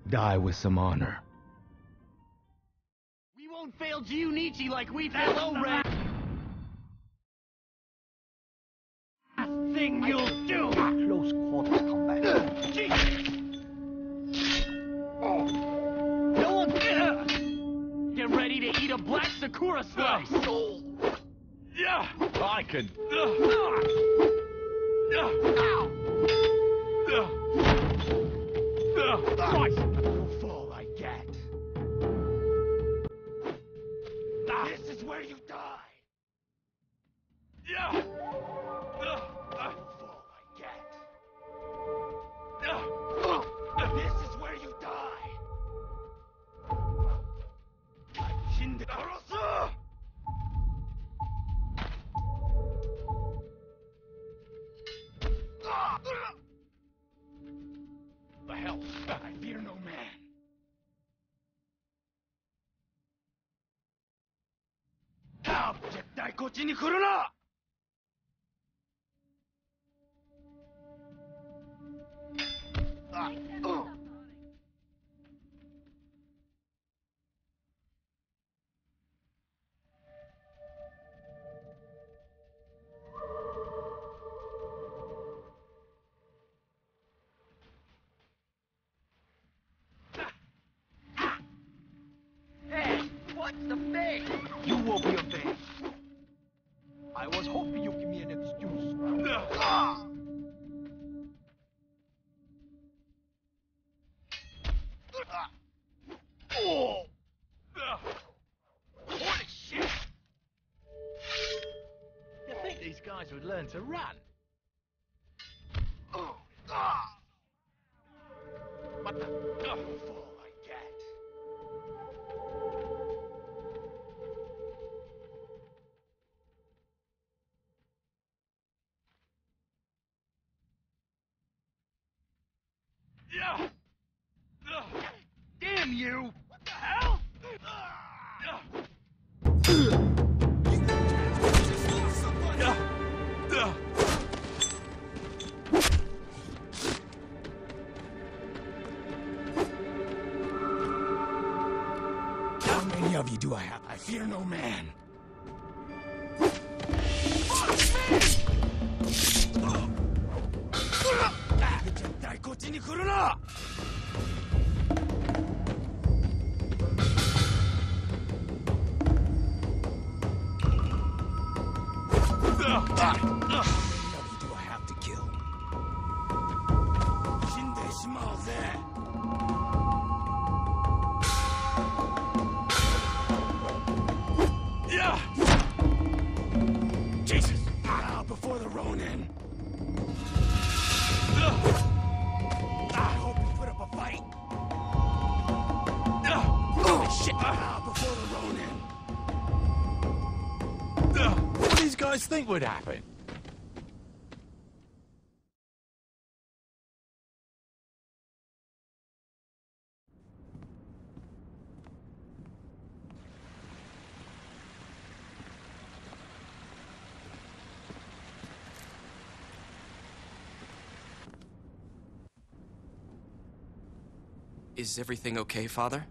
Die with some honor. We won't fail Junichi like we failed Red. Last thing you'll do! Close quarters combat. No one... Get ready to eat a black Sakura slice! I could... Twice! No fall I get. This is where you die! No fall I get. This is where you die! Shinde Karasu! The hell? I fear no man. Ah, 絶対こっちに来るな! What's the thing? You will be a thing. I was hoping you'd give me an excuse. Holy shit! You think these guys would learn to run? What the fall I get? Damn you! What the hell? How many of you do I have? I fear no man. How many of you do I have to kill? Shinde shimaze. Jesus! Bow before the Ronin. I hope you put up a fight. Holy shit! Bow before the Ronin. What do these guys think would happen? Is everything okay, Father?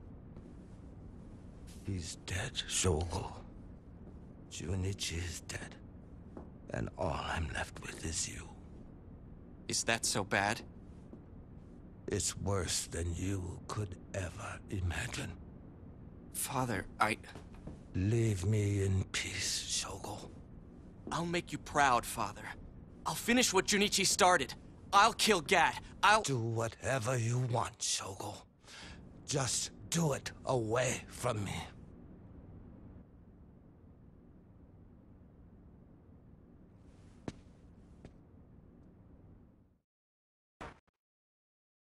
He's dead, Shogo. Junichi is dead. And all I'm left with is you. Is that so bad? It's worse than you could ever imagine. Father, Leave me in peace, Shogo. I'll make you proud, Father. I'll finish what Junichi started. I'll kill Gad. I'll... Do whatever you want, Shogo. Just do it away from me.